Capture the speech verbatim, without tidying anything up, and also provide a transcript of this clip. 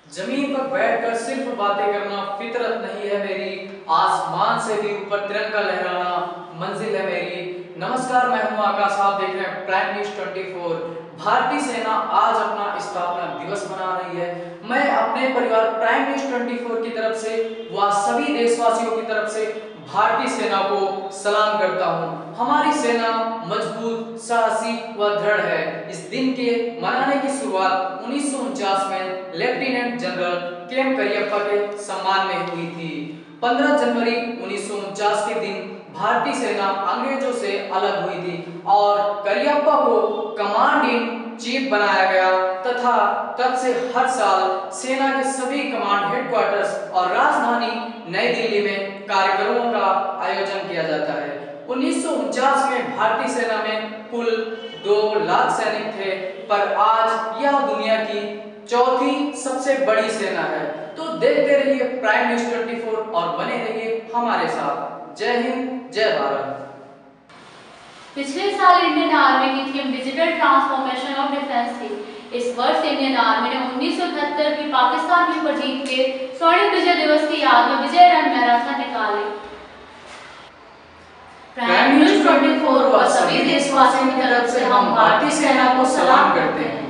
जमीन पर बैठकर सिर्फ बातें करना फितरत नहीं है मेरी, आसमान से भी ऊपर तिरंगा लहराना मंजिल है मेरी। नमस्कार, मैं हूं आकाश, आप देख रहे हैं प्राइम न्यूज़ चौबीस। भारतीय सेना आज अपना स्थापना दिवस मना रही है। मैं अपने परिवार प्राइम न्यूज़ चौबीस की तरफ से व सभी देशवासियों की तरफ से भारतीय सेना को सलाम करता हूं। हमारी सेना मजबूत, साहसी व दृढ़ है। इस दिन के मनाने की शुरुआत उन्नीस सौ उनचास में lieutenant general K M Cariappa के सम्मान में हुई थी। पंद्रह जनवरी उन्नीस सौ उनचास के दिन भारतीय सेना अंग्रेजों से अलग हुई थी और करियप्पा को कमांड इन चीफ बनाया गया तथा तब से हर साल सेना के सभी कमांड हेडक्वार्टर्स और राजधानी नई दिल्ली में कार्यक्रमों का आयोजन किया जाता है। उन्नीस सौ उनचास में भारतीय सेना में कुल दो लाख सैनिक थे, पर आज यह दुनिया की चौथी सबसे बड़ी सेना है। तो देखते रहिए प्राइम न्यूज़ चौबीस और बने रहिए हमारे साथ। जय हिंद, जय भारत। पिछले साल इंडियन आर्मी की theme digital transformation of defence थी। इस वर्ष इंडियन आर्मी ने उन्नीस सौ अठहत्तर की पाकिस्तान के ऊपर जीत के स्वर्ण विजय दिवस की याद में विजय रन मैराथन निकाली। प्राइम न्यूज़ चौबीस व सभी देशवासियों की तरफ से हम भारतीय सेना को सलाम करते हैं।